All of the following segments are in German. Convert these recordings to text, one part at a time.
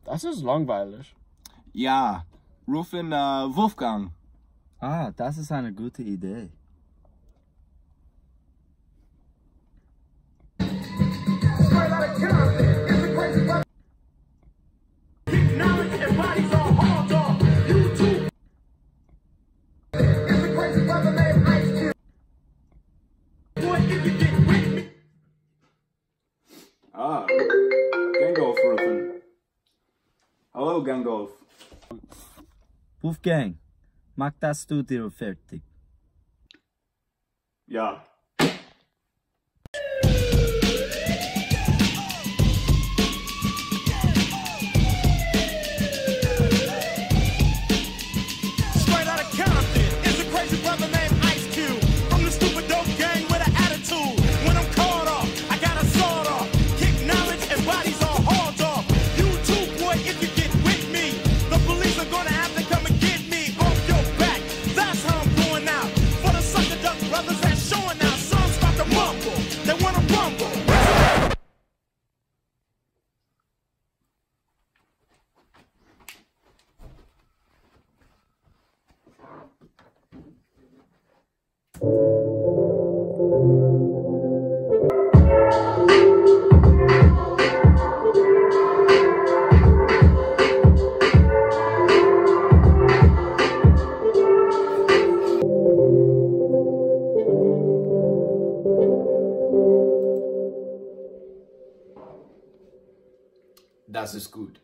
Das ist langweilig. Ja, rufen Wolfgang. Ah, das ist eine gute Idee. Ah, Gangolf rufen. Hallo Gangolf. Wolfgang, mach das Studio fertig. Ja. Das ist gut.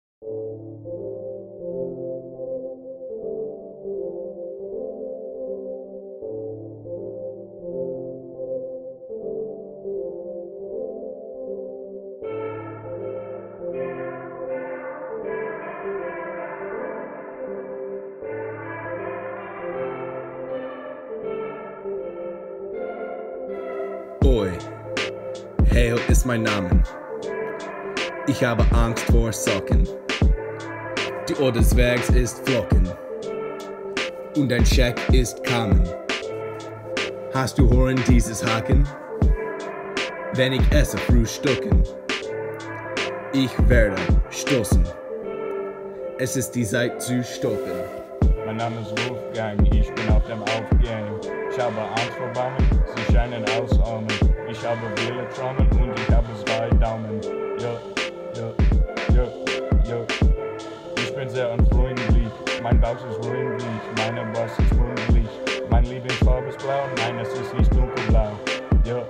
Oi, Hale ist mein Name. Ich habe Angst vor Socken. Die Ohr des Zwergs ist Flocken. Und dein Scheck ist Kamen. Hast du Horn dieses Haken? Wenn ich esse Frühstücken. Ich werde stoßen. Es ist die Zeit zu stoppen. Mein Name ist Wolfgang, ich bin auf dem Aufgehen. Ich habe Angst vor Bäumen, sie scheinen ausarmen. Ich habe viele Trommeln und ich habe 2 Daumen. Ja. Ich bin sehr unfreundlich, mein Bauch ist ruhig, meine Brust ist rundlich. Mein Lieblingsfarbe ist blau, nein, es ist nicht dunkelblau. Ja.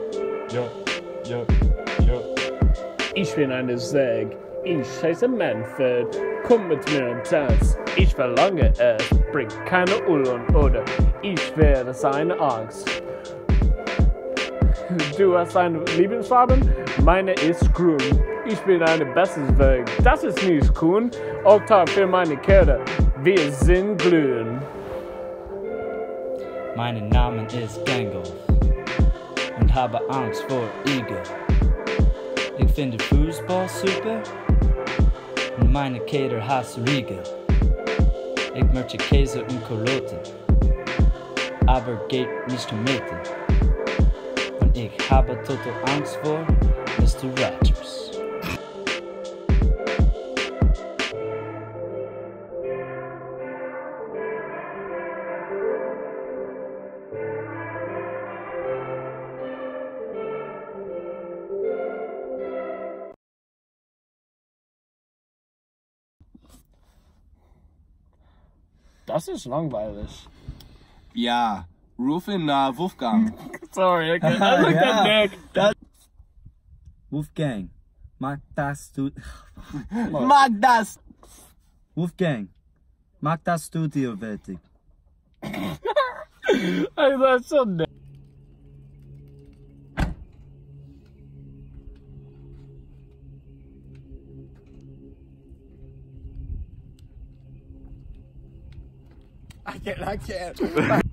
Ich bin eine Säge. Ich heiße Manfred. Komm mit mir und tanz. Ich verlange es. Bring keine Ullen oder ich werde seine Angst. Du hast eine Lieblingsfarbe? Meine ist grün. Ich bin eine Bessersweg. Das ist nicht cool. Oktav für meine Kette. Wir sind glühen. Mein Name ist Gangolf und habe Angst vor Igel. Ich finde Fußball super und meine Kater hasst Riegel. Ich möchte Käse und Karotten, aber geht nicht Tomaten. Und ich habe total Angst vor Mr. Rogers. Das ist langweilig. Ja, rufen Wolfgang. Sorry, okay. I looked at Nick. Wolfgang, mach das Studio. Mag das! Wolfgang, mach das Studio fertig. That's so nice. I can't.